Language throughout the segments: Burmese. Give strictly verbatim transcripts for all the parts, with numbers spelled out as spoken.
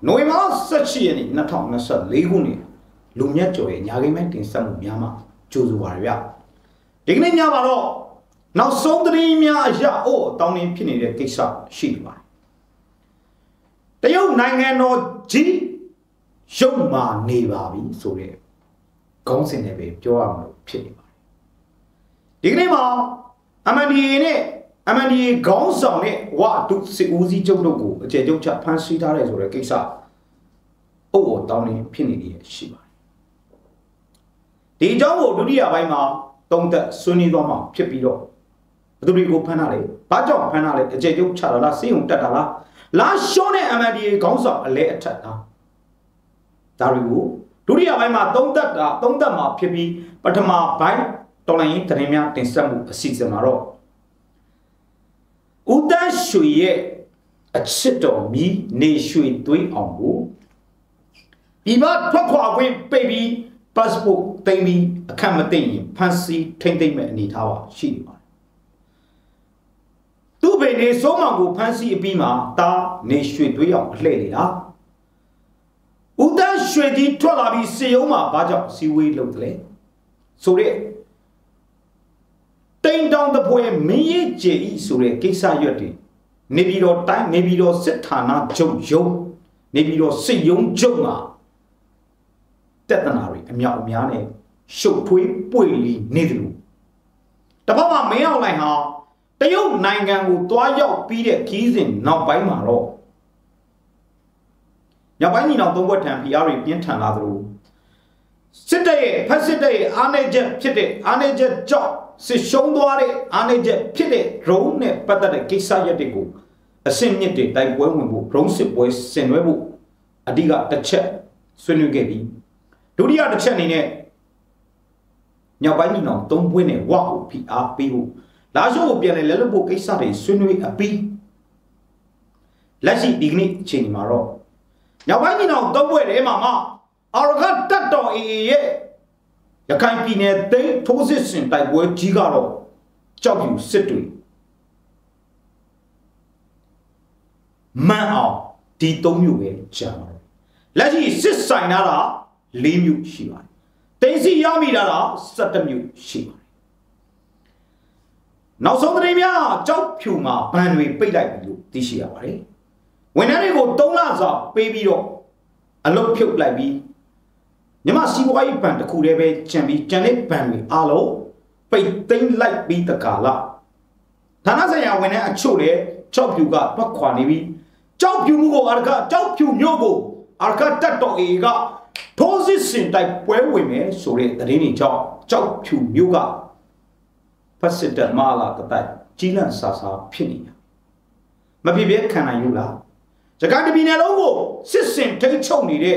နိုဝင်ဘာ၁၈ရက်နေ့၂၀၂၄ခုနှစ်လူမြတ်ကျော်ရဲ့ညာကိန်းမဲ့တင်ဆက်မှုများမှာကြိုးဆိုပါရဗျဒီကနေ့ညမှာတော့နောက်ဆုံးသတင်းများအရာအိုးတောင်းတင်းဖြစ်နေတဲ့ကိစ္စရှိနေပါတယ်တရုတ်နိုင်ငံတော်ကြီးရုပ်မာနေပါပြီဆိုတဲ့ခေါင်းစဉ်နဲ့ပဲပြောရမလို့ဖြစ်နေပါတယ်ဒီကနေ့မှာ M N D A နဲ့ M N D A ခေါင်းဆောင်နဲ့ဝါတုစစ်ဦးစီးချုပ်တို့ကိုအကျေချုပ်ချဖမ်းဆီးထားတယ်ဆိုတဲ့ကိစ္စအိုးတောင်းတင်းဖြစ်နေနေရှိပါတယ်ဒီအကြောင်းကိုဒုတိယပိုင်းမှာသုံးသက်ဆွေးနွေးသွားမှာဖြစ်ပြီးတော့ဘယ်သူတွေကိုဖမ်းတာလဲဘာကြောင့်ဖမ်းတာလဲအကျေချုပ်ချတာလားစေယုံတက်တာလားလာရှော့နဲ့ M N D A ခေါင်းဆောင်အလဲအထက်လားဒါတွေကိုဒုတိယပိုင်းမှာသုံးသက်တာသုံးသက်မှာဖြစ်ပြီးပထမပိုင်းတော်လိုင်းရင်သတင်းများတင်ဆက်မှုအစီအစဉ်မှာတော့ဦးတန်းရွှေရဲ့အချစ်တော်မီနေရွှေသွေးအောင်ကိုဒီဘတ်ထွက်ခွာခွင့်ပိတ်ပြီး passport တင်ပြီးအခက်မသိရင်ဖန်စီထိမ့်သိမ့်မဲ့အနေထားပါရှိနေပါတယ်သူ့ဘယ်နေစိုးမောင်ကိုဖန်စီအပြီးမှာတာနေရွှေသွေးအောင်အလှည့်လေလားဦးတန်းရွှေကြီးထွက်လာပြီးစေယုံမှာဘာကြောင့်စီဝေးလုပ်တယ်လဲဆိုတဲ့တိန်တောင်တပွဲမင်းရဲ့ကျေဤဆိုတဲ့ကိစ္စရွက်တွေနေပြည်တော်တိုင်းနေပြည်တော်စစ်ဌာနချုပ်ရုံးနေပြည်တော်စစ်ရုံးချုပ်မှာတက်တနာတွေအမြောက်အများနဲ့ရှုပ်ထွေးပွေလီနေတယ်လို့တပတ်မှာမင်းအောင်လိုက်ဟာတရုတ်နိုင်ငံကိုတွားရောက်ပြီးတဲ့ခီးစဉ်နောက်ပိုင်းမှာတော့မြောက်ပိုင်းညီနောင်သုံးဘက်ထံ P R တွေပြင်းထန်လာသလိုစစ်တပ်ရဲ့ဖက်စစ်တပ်ရဲ့အားနည်းချက်ဖြစ်တဲ့အားနည်းချက်ကြောင့်စစ်ရှုံးသွားတဲ့အားနည်းချက်ဖြစ်တဲ့ drone နဲ့ပတ်သက်တဲ့ကိစ္စရပ်တွေကိုအဆင့်မြင့်တဲ့တိုက်ပွဲဝင်ဖို့ drone စစ်ပွဲဆင်နွှဲဖို့အဓိကတစ်ချက်ဆွေးနွေးခဲ့ပြီးဒုတိယတစ်ချက်အနေနဲ့မြောက်ပိုင်းညီနောင်သုံးပွဲနဲ့ဝါကို P R ပေးဖို့လာရှုံးကိုပြန်လဲလဲလို့ဖို့ကိစ္စတွေဆွေးနွေးအပြီးလက်ရှိဒီကနေ့အချိန်ဒီမှာတော့မြောက်ပိုင်းညီနောင်သုံးပွဲထဲမှာမှအာရခတ်တပ်တော် A A ရဲ့ရခိုင်ပြည်နယ်သိမ်းထိုးစစ်ဆင်တိုက်ပွဲကြီးကတော့ကြောက်ပြူစစ်တွေမန်အောင်ဒီသုံးမျိုးပဲကြာပါတယ်လက်ရှိစစ်ဆိုင်လာတာလေးမျိုးရှိပါတယ်တင်းစီရမိတာတော့၁၁မျိုးရှိပါတယ်နောက်ဆုံးသတင်းများကြောက်ဖြူမှာဘန်တွေပိတ်လိုက်ပြီလို့သိရှိရပါတယ်ဝန်ထမ်းတွေကို၃လစာပေးပြီးတော့အလုပ်ဖြုတ်လိုက်ပြီးမြမစီးပွားရေးဘဏ်တစ်ခုတည်းပဲကျန်ပြီးကျန်တဲ့ဘဏ်တွေအားလုံးပိတ်သိမ်းလိုက်ပြီးတကာလဌာနဆိုင်ရာဝန်ထမ်းအချို့လည်းကြောက်ဖြူကတွက်ခွာနေပြီးကြောက်ဖြူမှုကိုအာရကကြောက်ဖြူမျိုးကိုအာရကတက်တော်အေကထိုးစစ်ဆင်တိုက်ပွဲဝင်မယ်ဆိုတဲ့သတင်းတွေကြောင့်ကြောက်ဖြူမျိုးကဖက်စစ်တပ်မာလာတတိုက်ကြီးလန့်ဆာဆာဖြစ်နေတာမဖြစ်ပြခံနိုင်ဘူးလားစကားတပြည်နယ်လုံးကိုစစ်စင်ထိတ်ချုပ်နေ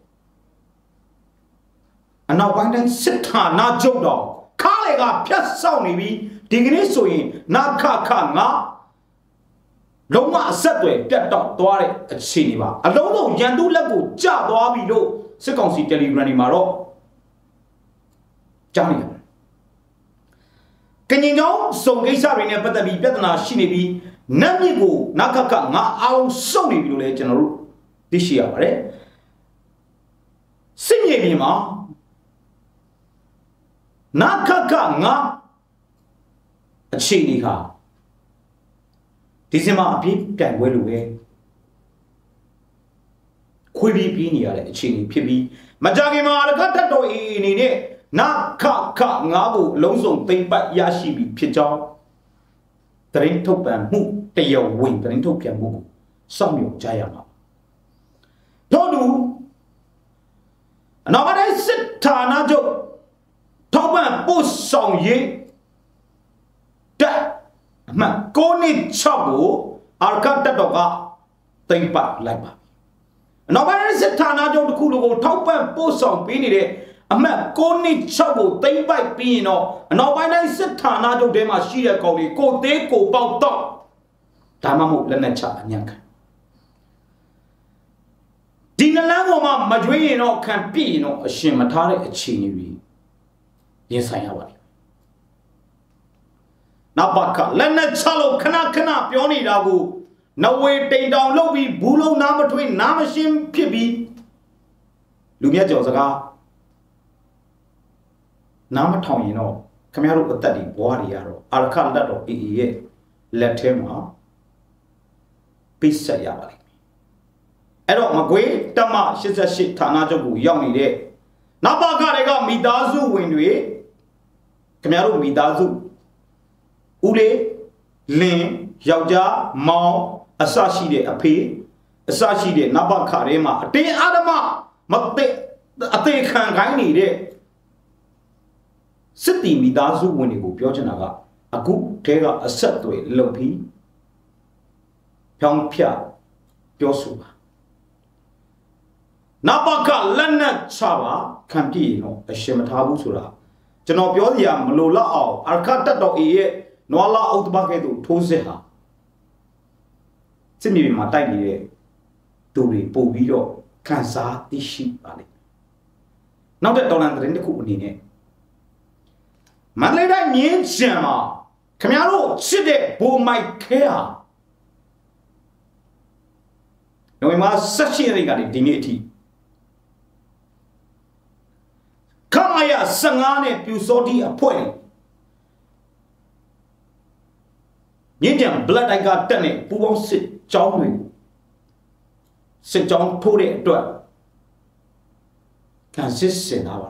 တဲ့အနောက်ပိုင်းတိုင်းစစ်ဌာနချုပ်တော်ခါလေကဖြတ်ဆောက်နေပြီးဒီကနေ့ဆိုရင်နာခခငါလုံးဝအဆက်တွေပြတ်တော့သွားတဲ့အခြေအနေပါအလုံးစုံရန်သူလက်ကိုကျသွားပြီလို့စစ်ကောင်စီ Telegram တွေမှာတော့ကြားနေတယ်ကညင်ကျောင်းစုံကိစ္စတွေနဲ့ပတ်သက်ပြီးပြဿနာရှိနေပြီးနတ်မြစ်ကိုနာခခငါအားလုံးစုံနေပြီလို့လည်းကျွန်တော်တို့သိရှိရပါတယ်စစ်မြေပြင်မှာနာခခငါအခြေအနေခါဒီစင်မှာအပြည့်ပြန်ပွဲလို့ပဲခွေးပြီးပြီးနေရတဲ့အခြေအနေဖြစ်ပြီးမကြခင်မှာအလကတ်တော်အေအနေနဲ့နာခခငါကိုအလုံးစုံသိမ့်ပတ်ရရှိပြီဖြစ်ကြောင်းတရင်ထုတ်ပြန်မှုတရဝင်တရင်ထုတ်ပြန်မှုကိုစောင့်မျှော်ကြရမှာတို့တူအနောက်ပိုင်းစစ်ဌာနချုပ်ထောက်ပံ့ပို့ဆောင်ရေးတက်အမှန်ကိုနှစ်၆ကိုအာရကတ်တော်ကသိမ့်ပတ်လိုက်ပါအနောက်ပိုင်းစစ်ဌာနချုပ်တစ်ခုလိုကိုထောက်ပံ့ပို့ဆောင်ပေးနေတဲ့အမှတ်ကိုနှစ်၆ကိုသိမ့်ပိုက်ပြီးရင်တော့အနောက်ပိုင်းတိုင်းစစ်ဌာနချုပ်ထဲမှာရှိတဲ့ကောင်တွေကိုသေးကိုပေါက်တော့ဒါမှမဟုတ်လက်နဲ့ချအညံ့ခံဒီနလန်းပေါ်မှာမကြွေးရင်တော့ခံပြည့်ရင်တော့အရှင်မထားတဲ့အခြေအနေတွေရင်ဆိုင်ရပါတယ်နောက်ပါကလက်နဲ့ချလို့ခဏခဏပြောနေတာကို Nawe take down lobby, bulo nama twin, namashim pibi. Lumia Josaga Nama town, you know, Camaro Tadi, warrior, Arcaldo, E. Let him up. Peace, Yabari. Edo Magwe, Tama, she's a shit, Tanajabu, young day. Nabagarega, Midazu, Windway. Camaro Midazu Ule, Lin, Yauja, Mao, Asashi de Ape, Asashi de Nabakarema, De Adama, Mate, Ate Kangani de City Midazu when you go Piojanaga, a good Tega, a setway, Lopi, Pyong Pia, Piosuba. Nabaka Lana Chava, Campino, a Shematabu. Janopiolia, Malola, Arcata do E, Noala Outbakedu, Toseha. Simi Matani, Turi, Pobido, Kansa, the sheep valley. Now that don't under the Kupune. Maleda Nien Shama, Camaro, Chide, Bo my care. No, we must such a regarding dignity. Kamaya Sangane Pusodi a point. Indian blood I got done it, who won't sit John. Sit John told it to her. Consists in our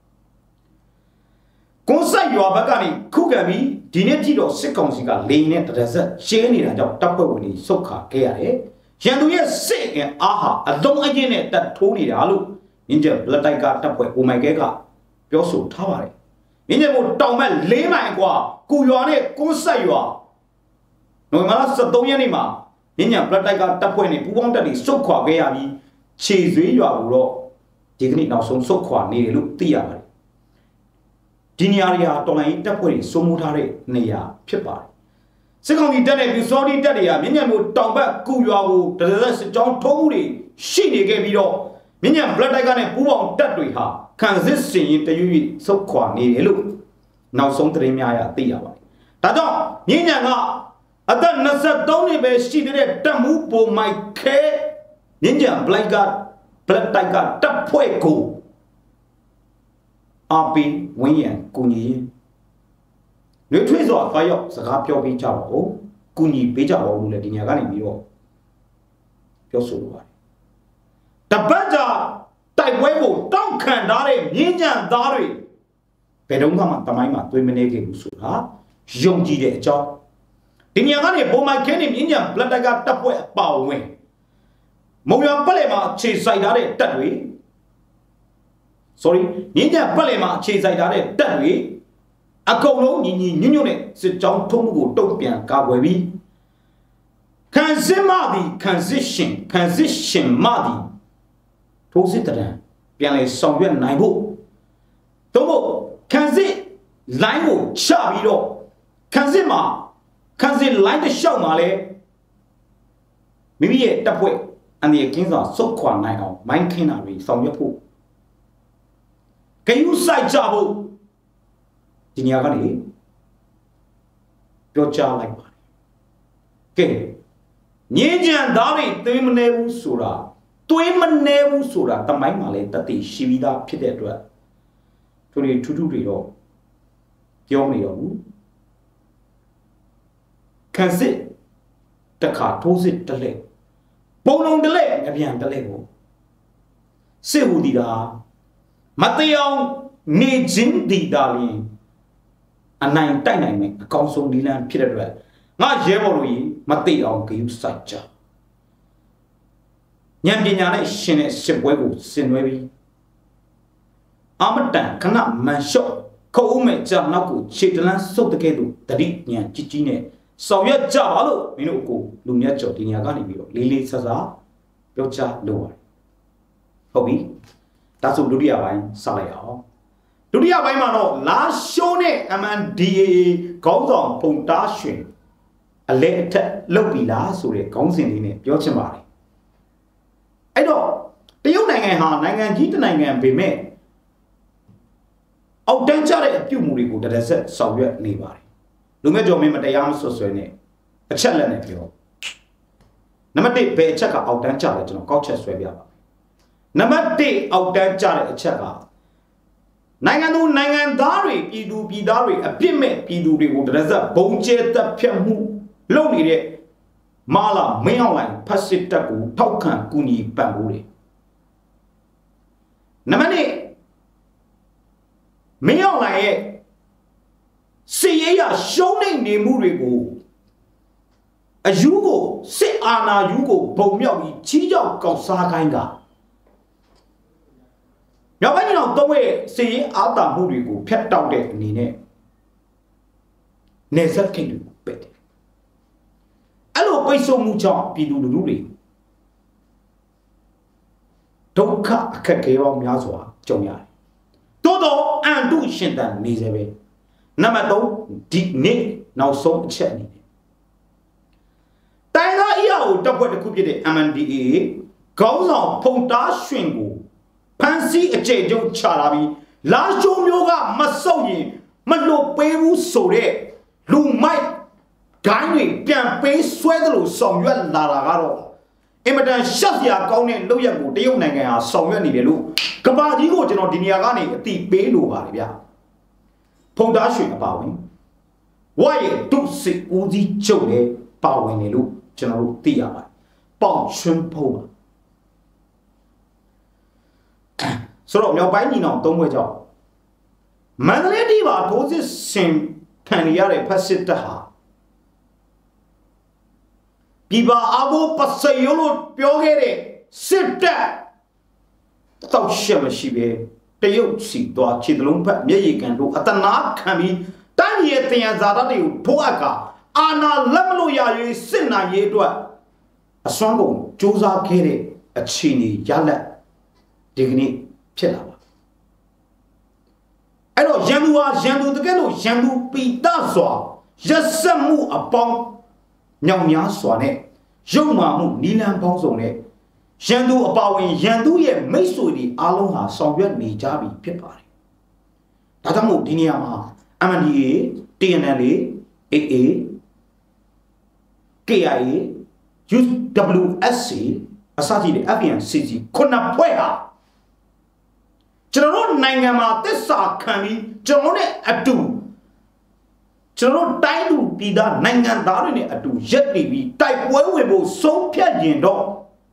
Consa you are Bagani, Kugami, Dinetido, Seconsiga, laying it as a chain at the top of the soka, Kare. Janduya say and aha, a long again that Tony Alu. Indian blood I got up with Omega. Yosu Tawari. Indian Toma Lema and Gua, Kuyane, Kunsayua. No Malasa Doyanima. Indian blood I got up when it wanted the Soka Gayabi, Cheese you are raw. Taking it now some Soka near look Tiari. Diniaria Tolai Tapuri, Somutare, Nea, Pipa. Secondly, then if you saw the Dadia, Miniam would talk back Kuyabu, the rest John Tori, she gave it all. Miniam blood I got a poor Tatuha. Can this sing the you so qua near look? Now some tremia Tiawa. Tadon, Nina, a done Nasa don't be she did a tamupo my care. Ninja, black god, blood like a tapueco. Api, Winyan, Kuni. No trace of fire, Sakapio Bichao, Kuni Bichao, letting Yagani Bio. Yosu. The Baja. Taiwebo, don't can dare, Ninja Dari. Pedonga Tamaima, Womenake Sura, Yongi de Job. Diniagani, Boma Kenim, Indian, Bladaga Tapwe, Bowway. Moya Palema, Chase Saidare, that way. Sorry, Ninja Palema, Chase Saidare, that way. A colo, Nini, Nunune, sit John Tomu, Topian, Kawaii. Kanzimadi, Kanzishin, Kanzishin Madi. Tositaran, Pianle Songbyan Naibo. Tomo, Kanzi, Laibo, Chabido, Kanzima, Kanzi Lai the Shomale. Maybe a tapway, and the kings are so quan now, mine canary, some your poo. Can you say Jabo? Diniagani? Your child like body. Okay. Nijan Dari, Timnebu Sura. Twin never sura, the my malay that the Shivida Pidedra. Twenty two to read. Yomio can sit the car toes it the leg. Bone on the leg, Avian the lego. Say who did I? Mateo needs in the darling. A nine time, a council Dilan Pidedra. Not Jevorui, Mateo gave such a. Yandina Shine Shibwego, Sinwebi Amatan cannot man shot. Koume Janaku, Chitlan, so the Kedu, Tadi, Yan Chichine, Soviet Javalo, Minuku, Lumiacho, Diniagani, Lily Saza, Yocha, lower. Hobby, that's what Ludia wine, Salaya. Ludia Waimano, last shone, a man D. goes on, Pontashin. A letter, Lopila, so a consent in it, Yochamari. I don't. The young Nangan, Nangan, Jita Nangan be made. Oh, then Charlie, a few movie that I said, Soviet neighbor. Lumejo Mima de Yam so soon. A challenge of you. နံပါတ်တစ်ဘယ်အချက်ကအောက်တန်းကျလဲကျွန်တော်ကောက်ချက်ဆွဲပြပါမယ်နံပါတ်တစ်အောက်တန်းကျတဲ့အချက်ကနိုင်ငံသူနိုင်ငံသားတွေပြည်သူပြည်သားတွေအပြစ်မဲ့ပြည်သူတွေကိုတရဇက်ဘုံကျဲတပ်ဖြတ်မှုလုပ်နေတဲ့မာလာမင်းအောင်လှိုင်ဖက်စစ်တပ်ကိုထောက်ခံကူညီပံ့ပိုးတယ်နံပါတ်နှစ်မင်းအောင်လှိုင်ရဲ့စစ်ရေးရရှုံးနေနေမှုတွေကိုအယူကိုစစ်အာဏာယူကိုဘုံမြောက်ပြီးချီးကြောက်ကောက်စားခိုင်းတာမြောက်ပိုင်းကျွန်တော်သုံးရဲ့စစ်ရေးအားတာမှုတွေကိုဖျက်တောက်တဲ့အနေနဲ့နေဆက်ခိတ်တွေကိုပက်တယ်အဲ့လိုပိတ်ဆို့မှုကြောင့်ပြည်သူလူထုတွေဒုက္ခအခက်အခဲပေါင်းများစွာကြုံရတယ်တိုးတော့အန်တုရှင်တန်နေစေပဲနံပါတ်သုံးဒီနေ့နောက်ဆုံးအချက်အနေနဲ့တိုင်းသားအရာကိုတပ်ဖွဲ့တစ်ခုဖြစ်တဲ့ M N D A ခေါင်းဆောင်ဖုန်တားရွှင်ကိုဖန်စီအကျိတ်ကျုံချလာပြီးလာရှိုးမျိုးကမဆုပ်ရင်မလွတ်ပေးဘူးဆိုတဲ့လူမိုက်ဂိုင်းတွေပြန်ပေးဆွဲသလိုဆောင်ရွက်လာတာကတော့အင်မတန်ရှက်စရာကောင်းတဲ့လုပ်ရက်ကိုတရုတ်နိုင်ငံဟာဆောင်ရွက်နေတယ်လို့ကမ္ဘာကြီးကိုကျွန်တော်ဒီနေရာကနေအတိပေးလိုပါတယ်ဗျဖုန်တားရွှင်အပါဝင်ဝါရဲ့ဒုစစ်ဦးစီးချုပ်လည်းပါဝင်နေလို့ကျွန်တော်တို့သိရပါတယ်ပေါင်ချွန်းဖုံးပါဆိုတော့မြောက်ပိုင်းညီနောင်သုံးဘွဲ့ကြောင့်မန္တလေးတီပါထိုးစစ်ဆင်ခံရတဲ့ဖက်စစ်တပ်ဟာပြည်ပါအဘောပစယောလို့ပြောခဲ့တဲ့စစ်တပ်တောက်ရှက်မရှိပဲတရုတ်စီသွားခြေတလုံးဖက်မျက်ရည်ကန်တို့အတနာခံပြီးတိုင်းပြည်ရဲ့တင်ရဇာတ်တွေကိုထိုးအပ်ကအာနာလက်မလို့ရရေးစစ်နိုင်ရေးအတွက်အစွမ်းကုန်စူးစမ်းခဲ့တဲ့အခြေအနေရလက်ဒီကနေ့ဖြစ်လာပါအဲ့တော့ရန်သူဟာရန်သူတကယ်လို့ရန်သူပိတစွာရက်စက်မှုအပေါင်းမြောင်များစွာနဲ့ရုပ်မာမှုနီလန်ပေါင်းစုံနဲ့ရန်သူအပါဝင်ရန်သူရဲ့မိတ်ဆွေတွေအားလုံးဟာဆောင်ရွက်နေကြပြီဖြစ်ပါတယ်ဒါကြောင့်မို့ဒီနေရာမှာ M N D A T N L A A K I A U W S C အစကြီးတဲ့ F N C C ခုနှစ်ဖွဲ့ဟာကျွန်တော်တို့နိုင်ငံမှာသစ္စာခံပြီးကျွန်တော်နဲ့အတူကျွန်တော်တို့တိုင်းသူပြည်သားနိုင်ငံသားတွေနဲ့အတူရက်တည်ပြီးတိုက်ပွဲဝင်ဖို့ဆုံးဖြတ်ရင်တော့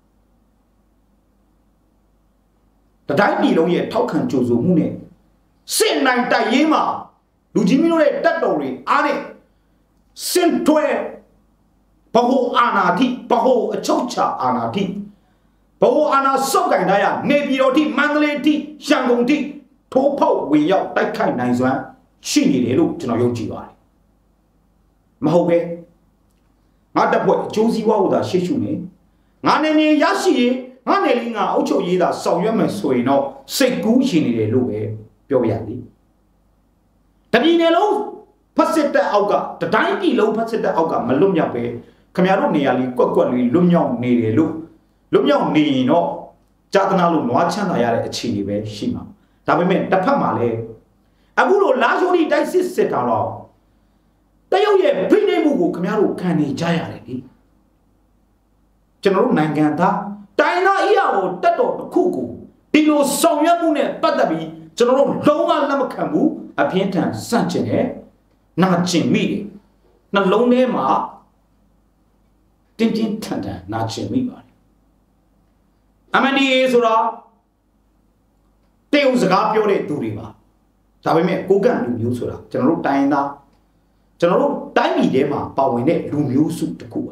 တိုင်းပြည်လုံးရဲ့ထောက်ခံကြိုဆိုမှုနဲ့စစ်နိုင်တိုက်ရေးမှာလူကြီးမျိုးတွေတက်တော်တွေအားနဲ့စင်တွဲဘဟုအာနာတိဘဟုအချုပ်ချာအာနာတိဘဟုအာနာစောက်ကင်တိုင်းကနေပြည်တော်တိမန္တလေးတိရန်ကုန်တိထိုးဖောက်ဝင်ရောက်တိုက်ခိုက်နိုင်စွမ်းရှိနေတယ်လို့ကျွန်တော်ယုံကြည်ပါတယ်မဟုတ်ပဲငါတပ်ဖွဲ့အကျိုးစီးပွားကိုသာရှေ့ရှုနေငါနေနေရရှိရင်ငါနေလေးငါအုပ်ချုပ်ရေးသာဆောင်ရွက်မယ်ဆိုရင်တော့စိတ်ကူးရှင်နေတယ်လို့ပဲပြောရသည်တပြည်နယ်လုံးဖက်စစ်တပ်အောက်ကတတိုင်းပြည်လုံးဖက်စစ်တပ်အောက်ကမလွတ်မြောက်ပဲခင်ဗျားတို့နေရာလေးကွက်ကွက်လေးလွတ်မြောက်နေတယ်လို့လွတ်မြောက်နေရင်တော့ကြာသနာလို့နွားချမ်းသာရတဲ့အခြေအနေပဲရှိမှာဒါပေမဲ့တစ်ဖက်မှာလည်းအခုလိုလာရှိုးဒီတိုက်စစ်စစ်တာတော့တရုတ်ရဲ့ဖိနှိပ်မှုကိုခင်ဗျားတို့ခံနေကြရတယ်လေကျွန်တော်တို့နိုင်ငံသားတိုင်းသားအရာကိုတက်တော်တစ်ခုကိုဒီလိုဆောင်ရွက်မှုနဲ့ပတ်သက်ပြီးကျွန်တော်တို့လုံးဝလက်မခံဘူးအပြင်းထန်စန့်ကျင်တယ်နာကျင်မိတယ်နှလုံးထဲမှာတင်းတင်းထန်ထန်နာကျင်မိပါတယ် M N D A ဆိုတာတေုံစကားပြောတဲ့သူတွေပါဒါပေမဲ့ကိုကန့်လူမျိုးဆိုတာကျွန်တော်တို့တိုင်းသားကျွန်တော်တို့တိုင်းပြည်ထဲမှာပါဝင်တဲ့လူမျိုးစုတစ်ခုပါ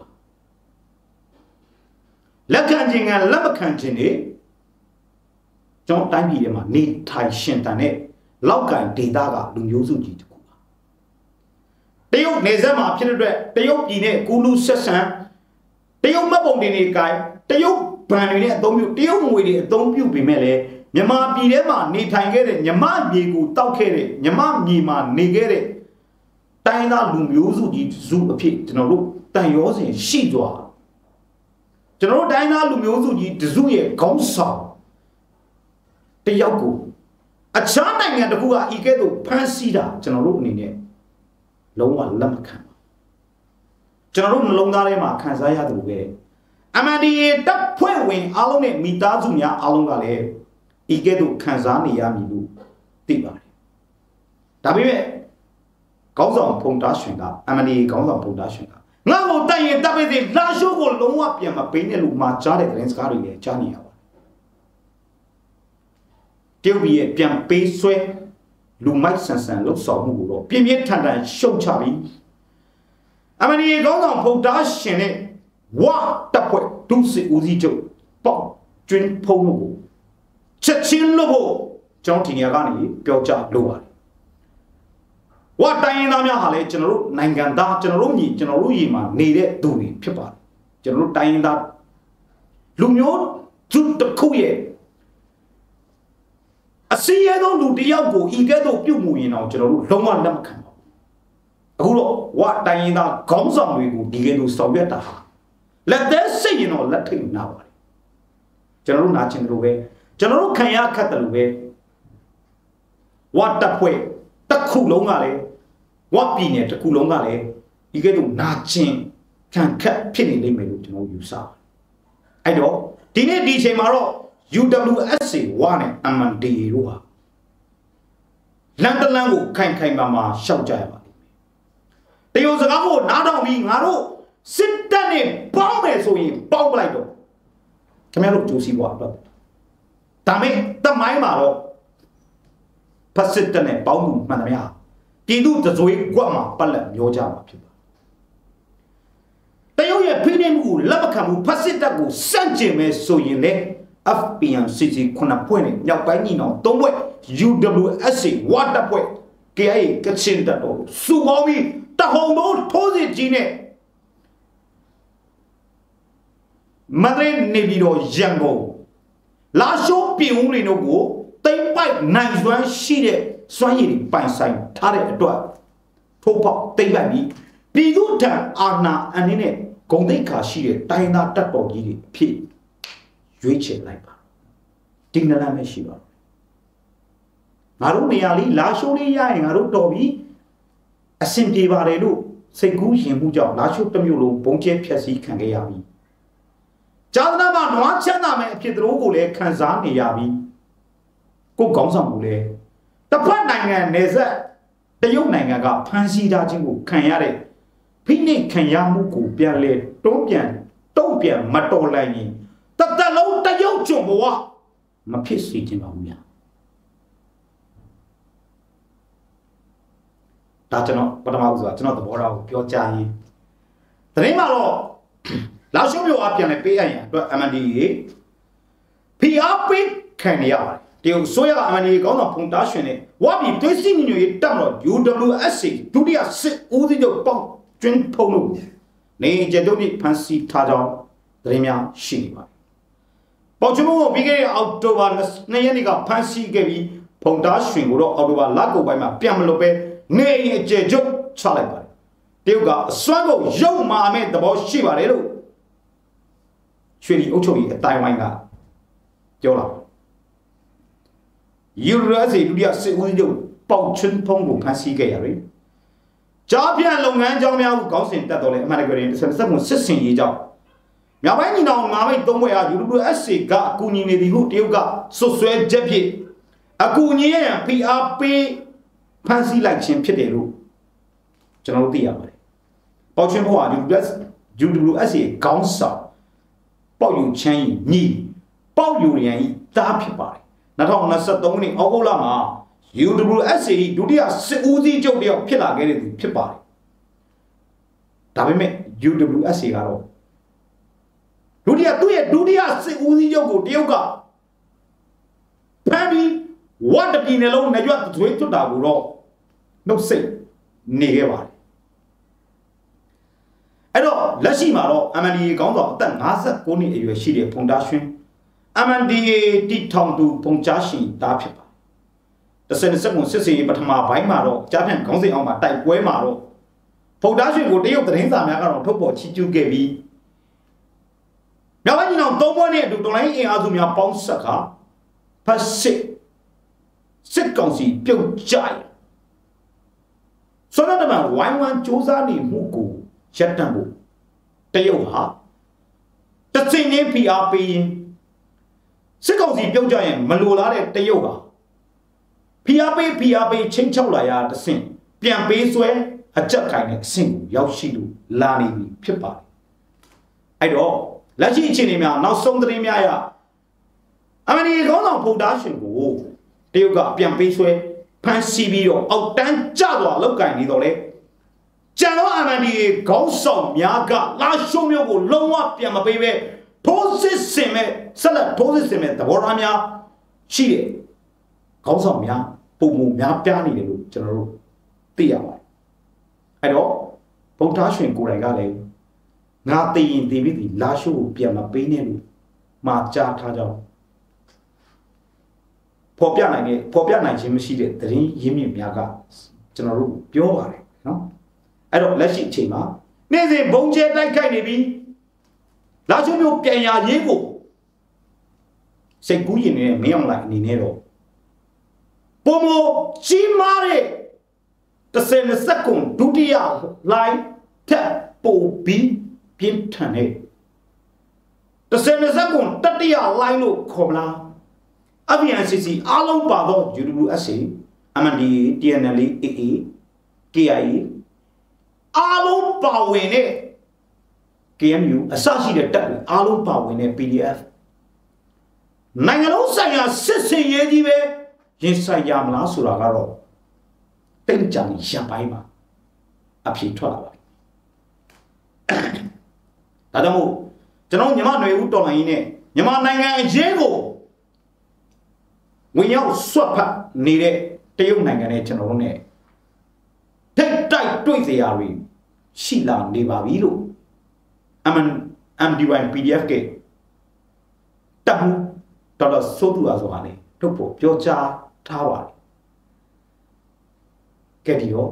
လက်ခံခြင်းကလက်မခံခြင်းတွေကျွန်တော်တိုင်းပြည်ထဲမှာနေထိုင်ရှင်တန်တဲ့လောက်ကန်ဒေတာကလူမျိုးစုကြီးတစ်ခုပါတရုတ်နေဆက်မှာဖြစ်တဲ့အတွက်တရုတ်ပြည်နဲ့ကူလူဆက်ဆံတရုတ်မပုံတင်တွေကိုင်တရုတ်ဘဏ်တွေနဲ့အသုံးပြုတရုတ်ငွေတွေအသုံးပြုပေမဲ့လည်းမြန်မာပြည်ထဲမှာနေထိုင်ခဲ့တဲ့မြမမြေကိုတောက်ခဲ့တဲ့မြမမြေမှာနေခဲ့တဲ့တိုင်းသားလူမျိုးစုကြီးစုအဖြစ်ကျွန်တော်တို့တန်ရောစဉ်ရှိသွားကျွန်တော်တို့တိုင်းသားလူမျိုးစုကြီးတစုရဲ့ခေါင်းဆောင်တယောက်ကိုအခြားနိုင်ငံတစ်ခုကဤကဲ့သို့ဖမ်းဆီးတာကျွန်တော်တို့အနေနဲ့လုံးဝလက်မခံပါကျွန်တော်တို့နှလုံးသားထဲမှာခံစားရတယ်လို့ပဲအမှန်တည်းတပ်ဖွဲ့ဝင်အားလုံးနဲ့မိသားစုများအားလုံးကလည်းဤကဲ့သို့ခံစားနေရမည်လို့သိပါတယ်ဒါပေမဲ့ခေါင်းဆောင်ဖုန်တားရှင်ကအမှန်တည်းခေါင်းဆောင်ဖုန်တားရှင်ကငါ့ကိုတိုက်ရင်တပ်ပေးစီလာရှိုးကိုလုံးဝပြန်မပေးနဲ့လို့မှာကြားတဲ့သတင်းစကားတွေလည်းကြားနေရပါတယ်တရုတ်ပြည်ရဲ့ပြန်ပေးဆွဲလူမိုက်ဆန်ဆန်လှုပ်ဆောင်မှုကိုတော့ပြင်းပြင်းထန်ထန်ရှုံချပြီးအမှန်တည်းခေါင်းဆောင်ဖုန်တားရှင်နဲ့ဝါတပ်ဖွဲ့ဒုစစ်ဦးစီးချုပ်ပေါ့ကျွင်းဖုံးမှုကိုချက်ချင်းလို့ဖို့ကျွန်တော်ဒီနေရာကနေပြောကြလို့ပါတယ်ဝါတိုင်းရင်းသားများဟာလည်းကျွန်တော်တို့နိုင်ငံသားကျွန်တော်တို့ညီကျွန်တော်တို့ညီမှာနေတဲ့သူတွေဖြစ်ပါတယ်ကျွန်တော်တို့တိုင်းရင်းသားလူမျိုးသူတစ်ခုရဲ့အစည်းအရုံးလူတယောက်ကိုဤကဲ့သို့ပြုတ်မှုရင်တော့ကျွန်တော်တို့လုံးဝလက်မခံပါဘူးအခုတော့ဝါတိုင်းရင်းသားခေါင်းဆောင်တွေကိုဒီကဲ့သို့ဆောင်ရွက်တာဟာလက်သက်စိတ်ရင်တော့လက်ထိတ်နာပါတယ်ကျွန်တော်တို့နာကျင်တယ်လို့ပဲကျွန်တော်တို့ခံရခတ်တယ်လို့ပဲဝါတပ်ဖွဲ့တစ်ခုလုံးကလည်းဝါပြည်နယ်တစ်ခုလုံးကလည်းဒီကဲ့သို့နာကျင်ခံခတ်ဖြစ်နေလိမ့်မယ်လို့ကျွန်တော်ယူဆပါတယ်အဲ့တော့ဒီနေ့ဒီအချိန်မှာတော့ U W S A ဝါနဲ့ M N D A တို့ဟာလန်တလန်ကိုခိုင်ခိုင်မာမာရှောက်ကြရပါလိမ့်မယ်တရုတ်စကားကိုနားထောင်ပြီးငါတို့စစ်တပ်နဲ့ပေါင်းမယ်ဆိုရင်ပေါင်းပလိုက်တော့ခင်ဗျားတို့ကြိုးစီးပွားတော့ဒါမဲ့တမိုင်းမှာတော့ဖက်စစ်တပ်နဲ့ပေါင်းမှုမှန်တယ်များပြည်သူတစွေးကွက်မှာပတ်လက်မျောကြမှာဖြစ်ပါတရုတ်ရဲ့ဖိနှိပ်မှုကိုလက်မခံဘူးဖက်စစ်တပ်ကိုစန့်ကျင်မယ်ဆိုရင်လေ F P N C C ခုနှစ်ဖွဲ့နဲ့မြောက်ပိုင်းညီနောင်သုံးဖွဲ့ U W S A ဝါတပ်ဖွဲ့ K I A ကချင်တပ်တို့စုပေါင်းပြီးတဟုန်တို့ထိုးစစ်ကြီးနဲ့မဒရစ်နေပြီးတော့ရန်ကုန်လာရှိုးပြည်ဦးတွေတို့ကိုတိမ့်ပိုက်နိုင်စွမ်းရှိတဲ့စွမ်းရည်ပိုင်ဆိုင်ထားတဲ့အတွက်ထိုးပေါက်တိမ့်ပိုက်ပြီးပြည်သူထံအာဏာအနည်းနဲ့ဂုံတိတ်ခါရှိတဲ့တိုင်းသားတပ်တော်ကြီးတွေအဖြစ်ရွေးချယ်လိုက်ပါဒီနလမ်းမရှိပါဘူးငါတို့နေရာလေးလာရှိုးလေးရရင်ငါတို့တော်ပြီးအဆင်ပြေပါတယ်လို့စိတ်ကူးရင်မှုကြောင့်လာရှိုးတစ်မျိုးလုံးဘုံကျဲဖြက်စီးခံခဲ့ရပြီဂျာသနာမှာနွားချမ်းသာမဲ့အဖြစ်တို့ကိုလည်းခံစားနေရပြီကိုကောင်းဆောင်ကိုလည်းတစ်ဖက်နိုင်ငံနယ်စပ်တရုတ်နိုင်ငံကဖမ်းဆီးထားခြင်းကိုခံရတဲ့ဖိနှိပ်ခံရမှုကိုပြန်လဲတွန်းပြန်တုံ့ပြန်မတော်လိုက်ရင်တသက်လုံးတရုတ်ကျွံဘဝမဖြစ်စေချင်ပါဘူးများဒါကျွန်တော်ပထမဦးစွာကျွန်တော်သဘောထားကိုပြောကြရင်သတင်းမှာတော့လာရှုံးမျိုးအပြန်လဲပေးရရင်အတွက် M N D A ဖိအားပေးခံရပါတယ်တရုတ်ဆိုရက M N D A ကောင်းဆောင်ဖုန်တားရှင်နဲ့ဝါပြည်သွေးစည်းညီညွတ်ရေးတပ်မတော် U W S A ဒုတိယစစ်ဦးစီးချုပ်ပေါင်းကျွန်းဖုံတို့နေကြတို့ပြဖန်စီထားကြောင်းသတင်းများရှိနေပါတယ်ပေါချမုံပြီးခဲ့တဲ့အောက်တိုဘာနှစ်ရက်နေ့ကဖန်စီခဲ့ပြီးဖုန်တားရှင်ကိုတော့အောက်တိုဘာလကုန်ပိုင်းမှာပြန်မလို့ပဲနေအိမ်အကျယ်ချုပ်ချလိုက်ပါတယ်တရုတ်ကအစွမ်းကုန်ရုပ်မာမဲ့သဘောရှိပါတယ်လို့ရွှေလီအုပ်ချုပ်ရေးအတိုင်းဝိုင်းကပြောလာယူရိုစီဒုတိယစစ်ဦးစီးချုပ်ပေါချွန်းဖုံကိုဖန်စီခဲ့ရတယ်ကြားပြန့်လုပ်ငန်းကြောင်းများကိုခေါင်းစဉ်တက်တော်လဲအမှန်တကယ်စက်စက်မှုစစ်စင်ရေးကြောင်းမြောက်ပိုင်းညီနောင်ငါးမိတ်သုံးဘွဲ့ဟာ U W S A ကအကူအညီနေသည်ဟုတရုတ်ကဆွဆွဲချက်ဖြင့်အကူအညီရန် P R ပေးဖန်စီလိုက်ခြင်းဖြစ်တယ်လို့ကျွန်တော်တို့သိရပါတယ်ပေါချွန်းဖုံက U W S A ခေါင်းဆောင်ပေါယူချမ်းကြီးညီပေါယူရန်ဤတားဖြစ်ပါတယ်၂၀၂၃ခုနှစ်ဩဂုတ်လမှာ U W S A ဒုတိယစစ်ဦးစီးချုပ်တယောက်ဖြစ်လာခဲ့တဲ့သူဖြစ်ပါတယ်ဒါပေမဲ့ U W S A ကတော့ဒုတိယသူ့ရဲ့ဒုတိယစစ်ဦးစီးချုပ်ကိုတရုတ်ကဖမ်းပြီးဝတ်တပြည်နယ်လုံးနေရွက်သွေးထွတ်တာကိုတော့နှုတ်ဆက်နေခဲ့ပါတယ်အဲ့တော့လက်ရှိမှာတော့ M N D A ခေါင်းဆောင်အသက်၅၉နှစ်အရွယ်ရှိတဲ့ဖုန်တားရွှင် M N D A တီထောင်သူဖုန်ကြားရှိတာဖြစ်ပါတဆယ်နှစ်ခုစစ်စင်ပထမပိုင်းမှာတော့ကြားဖြန့်ခေါင်းစဉ်အောင်မှာတိုက်ပွဲမှာတော့ဖုန်တားရွှင်ကိုတရုတ်သတင်းစာများကတော့ထုတ်ပေါ်ချီးကျူးခဲ့ပြီးမြောက်ပိုင်းညီနောင်သုံးဘွဲ့နဲ့အတူတော်လိုင်းအင်အားစုများပေါင်းဆက်ကဖက်စစ်စစ်ကောင်စီပြုတ်ကျဆွမ်းနာတမန်ဝိုင်းဝန်းစ조사နေမှုကိုရပ်တန့်ဖို့တရုတ်ဟာတတစင်ချင်းဖိအားပေးရင်စစ်ကောင်စီပြုတ်ကြရင်မလိုလားတဲ့တရုတ်ကဖိအားပေးဖိအားပေးချင်းချောက်လာရတစင်ပြန်ပေးဆွဲအကြက်ခိုင်တဲ့အဆင့်ကိုရောက်ရှိလို့လာနေပြီဖြစ်ပါတယ်အဲ့တော့လက်ရှိအခြေအနေများနောက်ဆုံးသတင်းများရအမေရိကန်ခေါင်းဆောင်ဗုဒ္ဓရှင်ကိုတရုတ်ကပြန်ပေးဆွဲဖမ်းဆီးပြီးတော့အောက်တန်းကျသွားလောက်ကင်နေတော့လေကျန်တော့အမေရိကန်ခေါင်းဆောင်များကလာရှုံးမျိုးကိုလုံးဝပြန်မပေးပဲထိုးစစ်ဆင်မဲ့ဆက်လက်ထိုးစစ်ဆင်မဲ့သဘောထားများရှိတယ်ခေါင်းဆောင်များပုံမှုများပြားနေတယ်လို့ကျွန်တော်တို့သိရပါတယ်အဲ့တော့ဗုဒ္ဓရှင်ကိုယ်တိုင်ကလည်းငါသိရင်သိပြီးဒီလာရှုကိုပြန်မပေးနဲ့လို့မှာကြားထားကြအောင်ဖော်ပြနိုင်တဲ့ဖော်ပြနိုင်ခြင်းမရှိတဲ့သတင်းရင်းမြစ်များကကျွန်တော်တို့ပြောပါတယ်နော်အဲ့တော့လက်ရှိအချိန်မှာနေ့စဉ်ဘုံကျဲတိုက်ခိုက်နေပြီးလာရှုမျိုးပြန်ရရေးကိုစိတ်ကူးရင်နဲ့မင်းအောင်လိုက်အနေနဲ့တော့ပုံမကြီးမားတဲ့တစ်စက်နှစ်စက်ကုန်ဒုတိယလိုင်းထပ်ပို့ပြီးပြင်းထန်တဲ့တစ်စက်နှစ်စက်ကုန်တတိယလိုင်းလို့ခေါ်လားအဗီအန်စီစီအားလုံးပါတော့ ယူ ဒဘလျူ အက်စ် အမ် အန် ဒီ တီ အန် အယ်လ် အေ အေ ကေ အိုင် အေ အားလုံးပါဝင်တဲ့ ကေ အမ် ယူ အစရှိတဲ့တပ်တွေအားလုံးပါဝင်တဲ့ ပီ ဒီ အက်ဖ် နိုင်ငံလုံးဆိုင်ရာစစ်စင်ရေးကြီးပဲရင်ဆိုင်ရမလားဆိုတာကတော့တိတ်ကြံရံပိုင်းမှာအဖြေထွက်လာပါတယ်ဒါကြောင့်မို့ကျွန်တော်မြန်မာနယ်ဦးတော်လိုင်းကြီးနဲ့မြန်မာနိုင်ငံအရေးကိုဝင်ရောက်ဆွတ်ဖတ်နေတဲ့တရုတ်နိုင်ငံနဲ့ကျွန်တော်တို့ ਨੇ ထိတ်တိုက်တွေ့စရာတွေရှိလာနေပါပြီလို့ အမ် အမ် ဒီ ဝိုင် ပီ ဒီ အက်ဖ် ကတပ်မှုတော်တော်စိုးသူအားဆိုတာလေထုတ်ဖို့ပြောကြားထားပါတယ်ကဲဒီတော့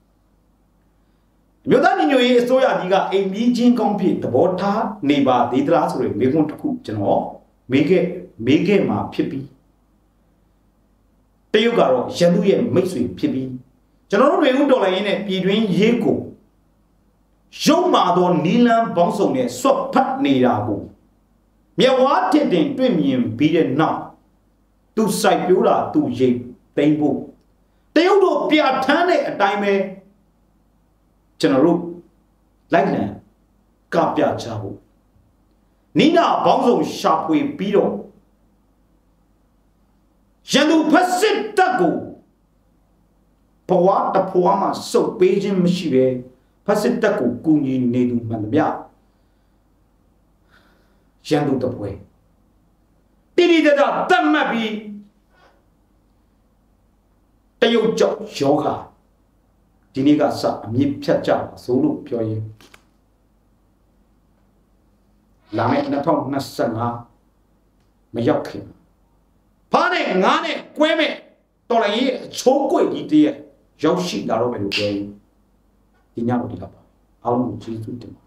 မြို့သားညီညွတ်ရေးအစိုးရကြီးကအိမ်ကြီးချင်းကောင်းဖြစ်သဘောထားနေပါသေးသလားဆိုရင်မိခွန်းတစ်ခုကျွန်တော်မေးခဲ့မေးခဲ့မှာဖြစ်ပြီးတရုတ်ကတော့ရန်သူရဲ့မိတ်ဆွေဖြစ်ပြီးကျွန်တော်တို့တွေဦးတော်လိုင်းရင်းနဲ့ပြည်တွင်းရေးကိုရုံမာသောနီလန်ပေါင်းစုံနဲ့ဆွတ်ဖတ်နေတာကိုမြဝါတစ်တင်တွေ့မြင်ပြီးတဲ့နောက်သူစိုက်ပြိုးတာသူရိပ်သိမ့်ဖို့တရုတ်တို့ပြဋ္ဌာန်းတဲ့အတိုင်းပဲကျွန်တော်တို့လိုက်လံကပြချဖို့နိနာပေါင်းစုံရှာဖွေပြီးတော့ရန်သူဖက်စစ်တပ်ကိုဘဝတဖွာမှာစုပ်ပေးခြင်းမရှိပဲဖက်စစ်တပ်ကိုကူညီနေသူမှန်သမျှရန်သူတပွဲတိတိကျကျတတ်မှတ်ပြီးတရုတ်ကြောင့်ယောဂဒီနေ့ကစအမြင့်ဖြတ်ကြပါဆိုလို့ပြောရင်လာမယ့်၂၀၂၅မရောက်ခင်ဖားနဲ့ငါးနဲ့ကွဲမဲ့တော်လိုင်းရဲ့အချိုးကွေ့ကြီးတည်းရောက်ရှိလာတော့မယ်လို့ပြောရင်ဒီညတော့ဒီတော့ပါအားလုံးကိုကျေးဇူးတင်ပါ